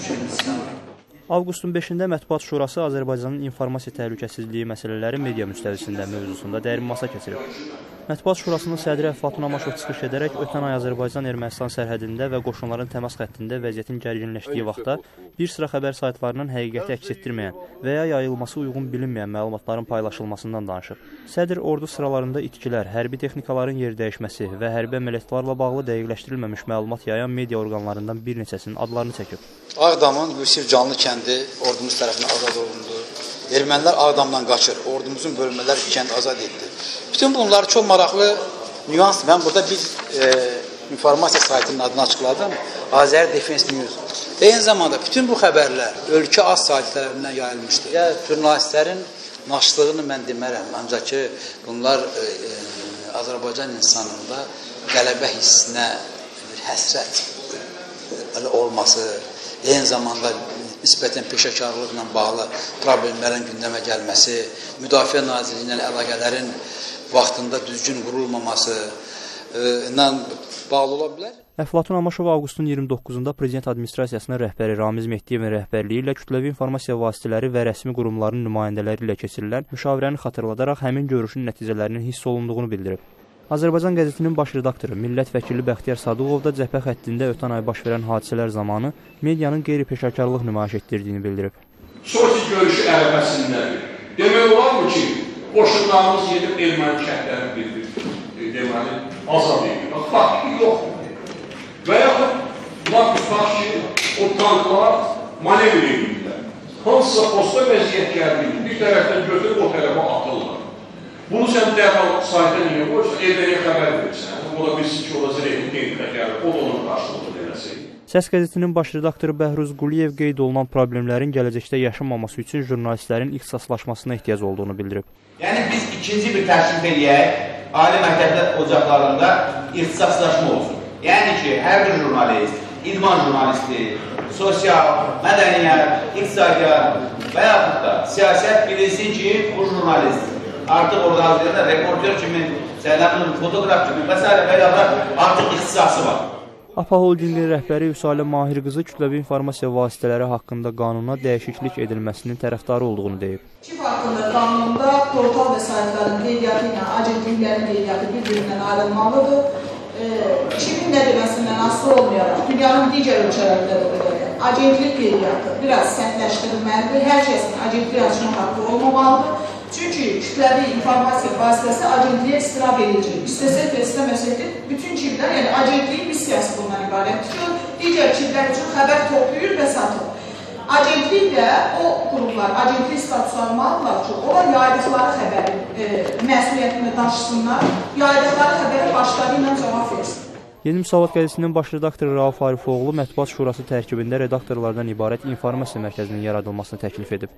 Avqustun 5-də Mətbuat Şurası Azərbaycanın informasiya təhlükəsizliyi məsələləri media müstəvisində mövzusunda dərin masa keçirib. Mətbuat Şurasının sədri Əflatun Amaşov çıxış edərək ötən ay Azərbaycan-Ermənistan sərhədində və qoşunların təmas xəttində vəziyyətin gərginləşdiyi vaxtda bir sıra xəbər saytlarının həqiqəti əks etdirməyən və ya yayılması uyğun bilinməyən məlumatların paylaşılmasından danışıb. Sədr ordu sıralarında itkilər, hərbi texnikaların yer dəyişməsi və hərbi əməliyyatlarla bağlı dəqiqləşdirilməmiş məlumat yayan media orqanlarından bir neçəsinin adlarını çəkib. Ağdamın Yusif Canlı kəndi ordumuz tərəfindən azad olundu. Ermənilər Ağdamdan qaçır, ordumuzun bölmələri kənd azad etdi. Bütün bunlar çox maraqlı nüans. Mən burada bir informasiya saytının adını açıqladım. Azər Defense News. Eyni zamanda bütün bu xəbərlər ölkə az saytı tərəfindən yayılmışdır. Jurnalistlərin naşlığını mən demərəm. Ancaq ki, bunlar Azərbaycan insanında qələbə hissinə bir həsrət olması, eyni zamanda nisbətən peşəkarlıqla bağlı problemlərin gündəmə gəlməsi, Müdafiə Nazirliyi ilə əlaqələrin vaxtında düzgün qurulmaması ilə bağlı ola bilər. Əflatun Amaşov avqustun 29-da Prezident Administrasiyasının rəhbəri Ramiz Mehdiyevin rəhbərliyi ilə kütləvi informasiya vasitələri və rəsmi qurumların nümayəndələri ilə keçirilən müşavirəni xatırladaraq həmin görüşün nəticələrinin hiss olunduğunu bildirib. Azərbaycan qəzetinin baş redaktoru, millət vəkili Bəxtiyar Sadıqov da cəbhə xəttində ötən ay baş verən hadisələr zamanı medianın qeyri-peşəkarlıq nümayiş etdirdiyini bildirib. Sosi görüşü ərəfəsindədir. Demək olar mı ki, qoşunlarımız gedib erməni kəndlərini deməli, azad edir. Faktiki yoxdur. Və yaxud, bunlar tutaq ki, o tanklar manevr edirlər. Hansısa posta vəziyyət gəldir, bir tərəfdən götürüb o tərəfə atırlar. Bunu sən dərhal sayta niyə qoyursan, Erməniyə xəbər verirsən. O da bilsin ki, o da zireytin qeydilə gəlir, o da onun qarşılığını eləsin. Səs qəzetinin baş redaktoru Bəhruz Quliyev qeyd olunan problemlərin gələcəkdə yaşanmaması üçün jurnalistlərin ixtisaslaşmasına ehtiyac olduğunu bildirib. Yəni biz ikinci bir təklif eləyək, ali məktəblər ocaqlarında ixtisaslaşma olsun. Yəni ki, hər bir jurnalist, idman jurnalisti, sosial, mədəniyyət, iqtisadiyyat və yaxud da siyasət bilinsin ki, bu jurnalist artıq orada hazırda reportör kimi, fotoqraf kimi və s. artıq ixtisası var. APA Holdingin rəhbəri Vüsalə Mahirqızı kütləvi informasiya vasitələri haqqında qanuna dəyişiklik edilməsinin tərəfdarı olduğunu deyib. Çip haqqında qanunda portal və saytların qeydiyyatı ilə agentliklərin qeydiyyatı bir-birindən ayrılmalıdır. Çipin nə deməsindən asılı olmayaraq, dünyanın digər ölkələrində də belə agentlik qeydiyyatı biraz sərtləşdirilməlidir. Hər kəsin agentlik açma haqqı olmamalıdır. Çünki kütləvi informasiya vasitəsi agentliyə istirab edici. İstəsək və istəməsək də bütün çiplər, yəni agentliyin missiyası bundan ibarətdir ki, digər çiplər üçün xəbər toplayır və satır. Agentlik də o qurumlar, agentlik statusu almalıdırlar ki, onlar yaydıqları xəbərin məsuliyyətini daşısınlar, yaydıqları xəbərə başları ilə cavab versin. Yeni Müsavat qəzetinin baş redaktoru Rauf Arifoğlu Mətbuat Şurası tərkibində redaktorlardan ibarət informasiya mərkəzinin yaradılmasını təklif edib.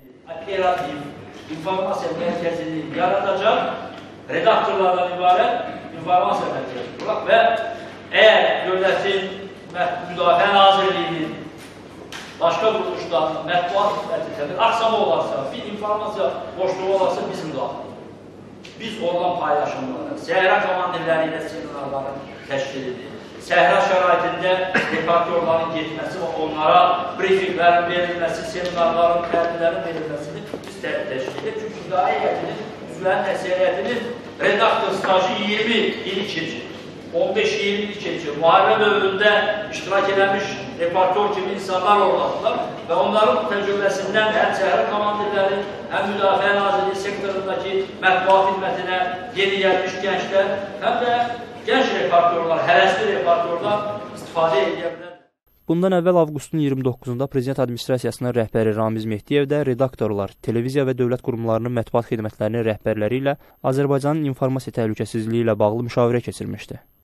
İnformasiya mərkəzini yaradacaq redaktorlardan ibarət informasiya mərkəzi və əgər dövlətin Müdafiə Nazirliyinin başqa quruluşdan mətbuat xidməti axsama olarsa, bir informasiya boşluğu olarsa bizim daxildir. Biz oradan paylaşımları, səhra komandirləri ilə seminarları təşkil edir. Səhra şəraitində reportyorların getməsi və onlara briefinglərin verilməsi, seminarların, təlimlərin verilməsini biz təşkil edir. Çünki idarə heyətinin, üzvlərin əksəriyyətinin redaktor stajı 20 il keçir, 15-20 il keçir. Müharibə dövründə iştirak edilmiş reportyor kimi insanlar olmadılar və onların təcrübəsindən həm səhra komandirləri, həm Müdafiə Nazirliyi sektorundakı mətbuat xidmətinə yeni gəlmiş gənclər, həm də gənc reportyorlar, həvəsli reportyorlar istifadə edə bilər. Bundan əvvəl avqustun 29-da Prezident Administrasiyasının rəhbəri Ramiz Mehdiyev də redaktorlar, televiziya və dövlət qurumlarının mətbuat xidmətlərinin rəhbərləri ilə Azərbaycanın informasiya təhlükəsizliyi ilə bağlı müşavirə keçirmişdi.